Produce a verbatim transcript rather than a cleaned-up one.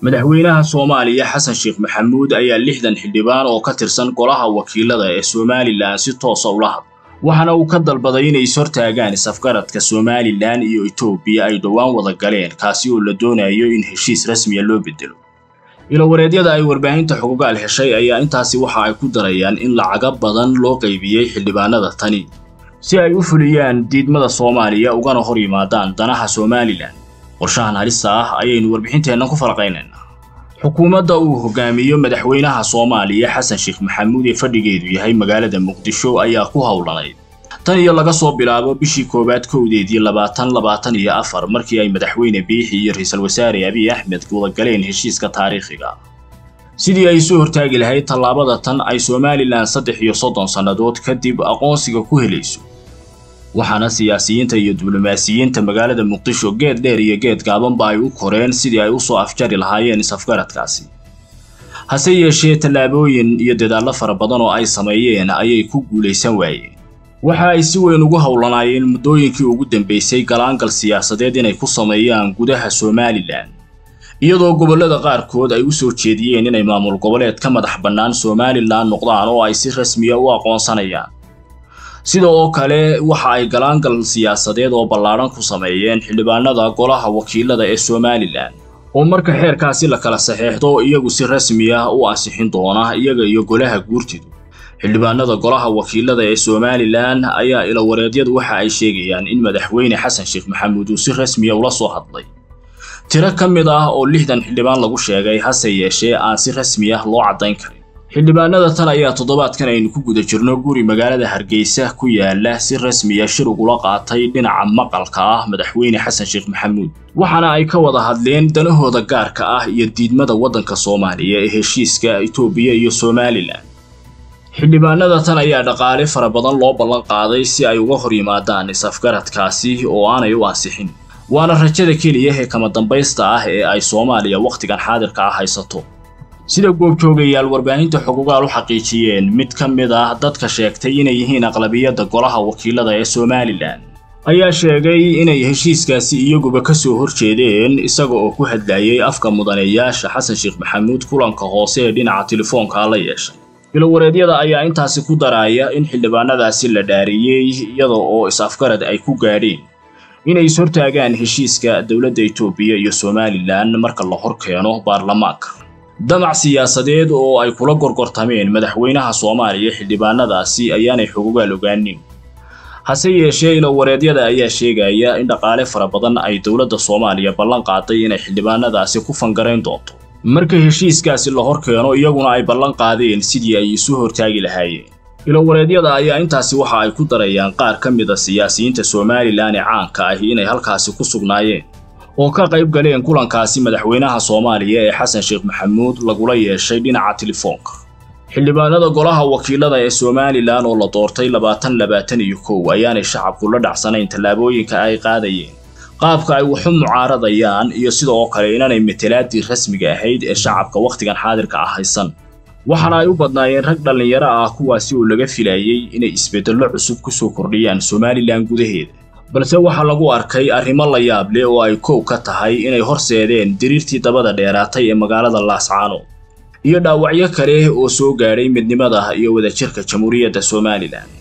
madaxweynaha Soomaaliya Xasan Sheekh Maxamuud ayaa lixdan xildhibaan oo ka tirsan golaha wakiilada ee Somaliland si toos ah ula hadlay waxaana uu ka dalbaday inay sortaagaan safgaradka Somaliland iyo Itoobiya ay dhawaan wada galeen kaasi oo la doonayo in heshiis rasmi ah loo bedelo ilo wareedyada ay warbaahinta xuquuqaal heshay ayaa intaasi waxa ay ku darayaan in lacag badan loo qaybiyay xildhibaanada tani si ay u fuliyaan diidmada Soomaaliya ugana hor yimaadaan danaha Somaliland qorshahan halista ah ayaynu warbixinteena ku falaqaynaa xukuumadda uu hogaamiyo madaxweynaha Soomaaliya Xasan Sheekh Maxamuud ee fadhigeedu yahay magaalada Muqdisho ayaa ku hawlanay tan iyo laga soo bilaabo bishii koobaad kowdeedii labaatan labaatan iyo afar markii ay madaxweyne Biixi iyo ra'iisul wasaare Abiy Ahmed wada galeen heshiiska taariikhiga sidii ay soo hortaagi lahayd tallaabada tan ay Somaliland saddex iyo soddon sanadood kadib aqoonsiga ku helayso waxaana siyaasiyiinta iyo diblomaasiyiinta magaalada Muqdisho geed dheer iyo geed gaaban ba ay u koreen sidii ay u soo afjari lahaayeen safgaradkaasi hase yeeshee tallaabooyin iyo dadaalo fara badan oo ay sameeyeen ayay ku guuleysan waayeen waxa ay si weyn ugu hawlanaayeen muddooyinkii ugu dambeysay galaangal siyaasadeed inay ku sameeyaan gudaha Somaliland iyadoo gobolada qaarkood ay u soo jeediyeen inay maamul goboleed ka madax bannaan Somaliland noqdaan oo ay si rasmi ah u aqoonsanayaan sidoo kale waxa ay galaangal siyaasadeed oo ballaaran ku sameeyeen xildhibaanada golaha wakiilada ee Somaliland oo marka xeerkaasi la kala saxeexdo iyagu si rasmi ah u ansixin doona iyaga iyo golaha guurtidu xildhibaanada golaha wakiilada ee Somaliland ayaa ila wareedyadu waxa ay sheegayaan in madaxweyne Xasan Sheekh Maxamuud uu si rasmi ah ula soo hadlay tiro kamid ah oo lixdan xildhibaan lagu sheegay hase yeeshee aan si rasmi ah loo cadeyn karin xildhibaanada tan ayaa toddobaadkan aynu ku guda jirno guri magaalada Hargeysa ku yaala si rasmi ah shir ugu la qaatay dhinaca maqalka ah madaxweyne Xasan Sheekh Maxamuud waxaana ay ka wada hadleen danahooda gaarka ah iyo diidmada wadanka Soomaaliya ee heshiiska Itoobiya iyo Somaliland xildhibaanada tan ayaa dhaqaale fara badan loo ballan qaaday si ay uga hor yimaadaan safgaradkaasi oo aanay u ansixin waana rajada kaliya ee kama dambaysta ah ee ay Soomaaliya waqtigan xaadirka ah haysato sida goobjoogayaal warbaahinta xuquuqaal u xaqiijiyeen mid ka mid ah dadka sheegtay inay yihiin aqlabiyada golaha wakiilada ee Somaliland ayaa sheegay inay heshiiskaasi iyaguba ka soo horjeedeen isaga oo ku hadlayay afka mudaneeyaasha Xasan Sheekh Maxamuud kulanka hoose ee dhinaca telefoonka la yeeshay ilo wareedyada ayaa intaasi ku daraya in xildhibaanadaasi la dhaariyay iyada oo is-afgarad ay ku gaadheen inay sortaagaan heshiiska dawladda Itoobiya iyo Somaliland marka la hor keeno baarlamaanka damac siyaasadeed oo ay kula gorgortameen madaxweynaha Soomaaliya xildhibaanadaasi ayaanay xuquuqaal ogaanin hase yeeshee ilo wareedyada ayaa sheegaya in dhaqaale fara badan ay dawladda Soomaaliya ballan qaaday inay xildhibaanadaasi ku fangareyn doonto marka heshiiskaasi la hor keeno iyaguna ay ballan qaadeen sidii ay isu hortaagi lahaayeen ilo wareedyada ayaa intaasi waxa ay ku darayaan qaar ka mid ah siyaasiyiinta Somaliland ee caanka ah inay halkaasi ku sugnaayeen oo ka qayb galeen kulankaasi madaxweynaha Soomaaliya ee Xasan Sheekh Maxamuud lagula yeeshay dhinaca telefoonka xildhibaanada golaha wakiilada ee Somaliland oo la doortay labaatan labaatan iyo kow ayaanay shacabku la dhacsanayn tallaabooyinka ay qaadayeen qaabka ay wax u mucaaradayaan iyo sidoo kale inanay matalaadii rasmiga ahayd ee shacabka waqtigan xaadirka ah haysan waxaana ay u badnaayeen rag dhalinyaro ah kuwaasi oo laga filayay inay isbeddello cusub ku soo kordhiyaan Somaliland gudaheeda balse waxa lagu arkay arrimo la yaab leh oo ay koow ka tahay inay horseedeen diriirtii dabada dheeraatay ee magaalada Laascaanood iyo dhaawacyo kale oo soo gaaray midnimada iyo wadajirka Jamhuuriyadda Somaliland